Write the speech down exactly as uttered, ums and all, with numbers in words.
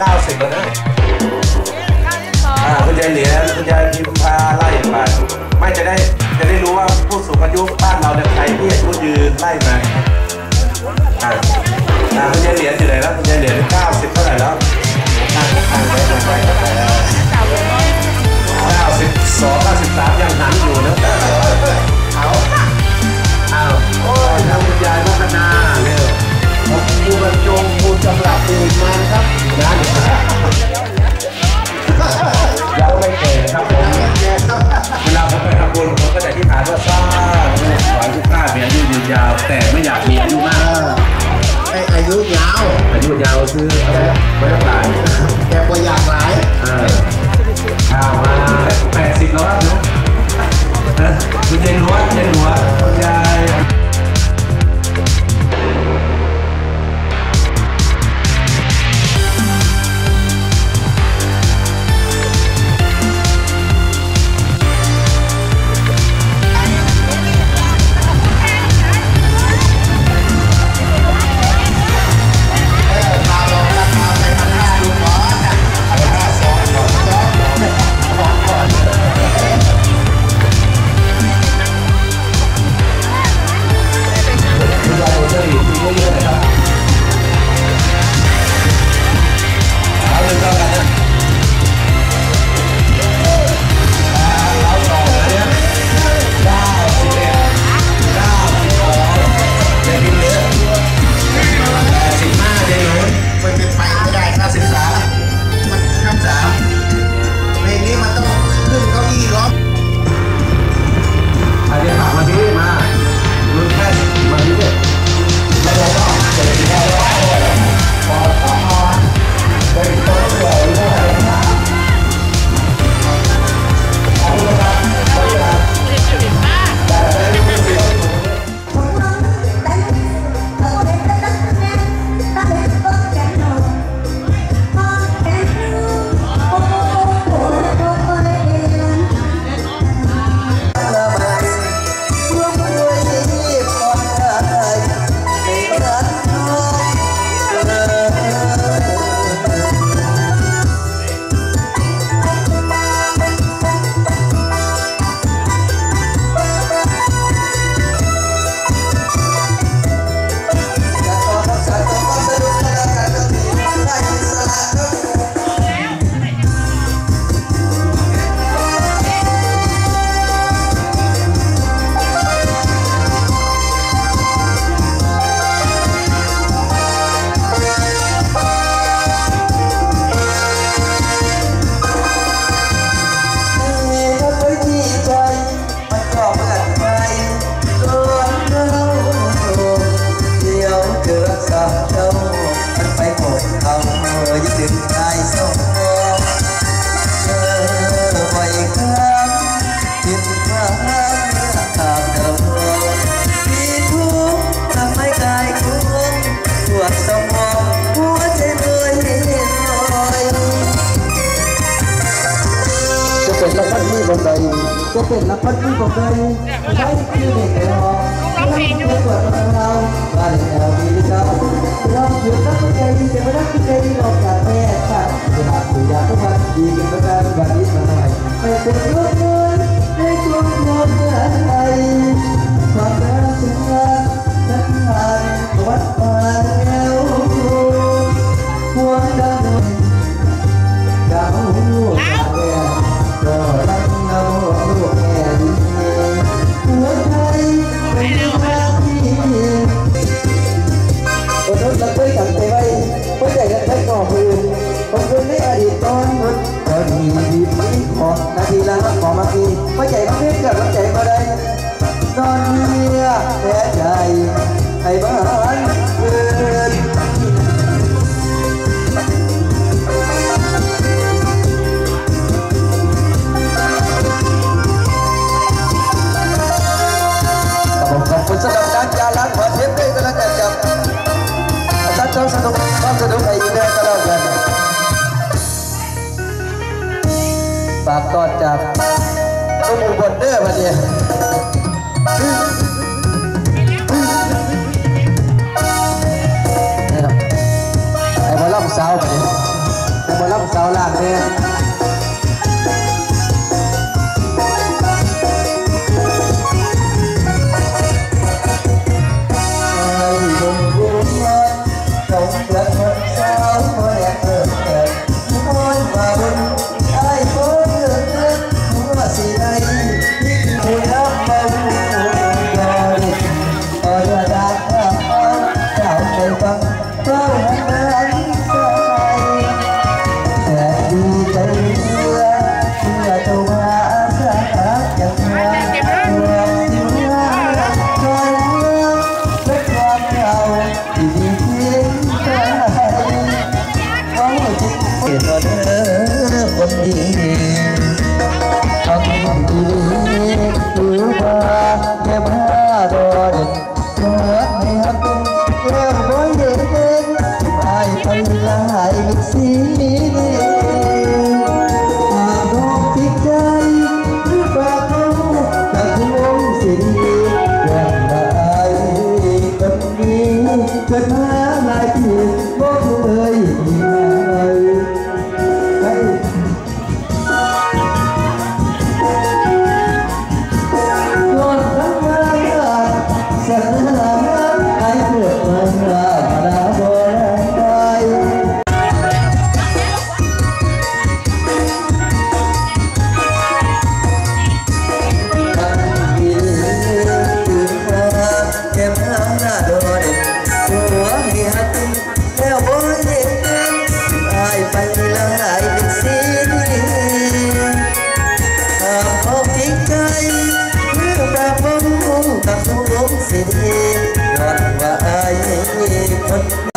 เก้าสิบแล้วนะคุณยายเหลียญคุณยายพิมพาไล่ไปไม่จะได้จะได้รู้ว่าผู้สูงอายุบ้านเราเนี่ยใครที่อายุยืนไล่มาอ่าคุณยายเหลียญอยู่ไหนแล้วคุณยายเหลียญเก้าสิบเท่าไหร่แล้วทางทางไปทางไปเก้าสิบสองเก้าสิบสามยังหันอยู่นะเอาเอาโอ้ยทางคุณยายพัฒนาเร็วผมดูบรรจงบูจำหลับตื่นมาครับนะยังไม่เก่ครับผมเวลาผมไปทำบุญผมก็จะที่ฐานว่าสร้างขอให้ทุกท่านมีอายุยืนยาวแต่ไม่อยากมีอายุมากไออายุยาวอายุยาวซื้อไม่ต้องหลายแกป่วยอยากหลายอ่ามาแปดสิบแล้วครับเนาะคุณยายล้วนยายล้วนคุณยายเป็นละพันที่บนใดจะเป็นละพันที่บนใดใช้ชื่อเด็กแต่หอเราเป็นตัวเราบ้านเราดีจ้าเราอยู่นักใจดีแต่ไม่นักใจดีเราขาดแม่ขาดจะหาผู้ยากทุกวันดีกันประการแบบนี้มาหน่อยไม่เป็นเรื่องเงินในช่วงวันไหนความรักฉันรักงานวัดป่าแล้วหัวใจดาวหัวใจก็รักเงาลูกแก่ดีหัวใจเป็นภาพที่คนนั้นรักไม่สั่งใจไว้หัวใจกันใช้ก่อปืนคนคนในอดีตตอนมันตอนนี้ดีไม่พอนาทีละขอมาทีหัวใจมันเพี้ยนกับหัวใจมาได้นอนเมียแพ้ใจให้บ้านเกินขอบคุณสำหรับการการล้างหัวเทียมด้วยกันแล้วกันกับอาจารย์ความสนุกความสนุกในอีเมลก็แล้วกันฝากก่อนจากนุ่มอุบลเด้อมาเนี่ยนี่ครับไอ้บอลล่ำสาวมาเนี่ยาวหลังเนี่ยเกิดมาหลายปีบ่เคยมีใครก่อนทำงานสัญญาให้เกิดมามาดาบ่ได้สิยอดว่าไอ้คน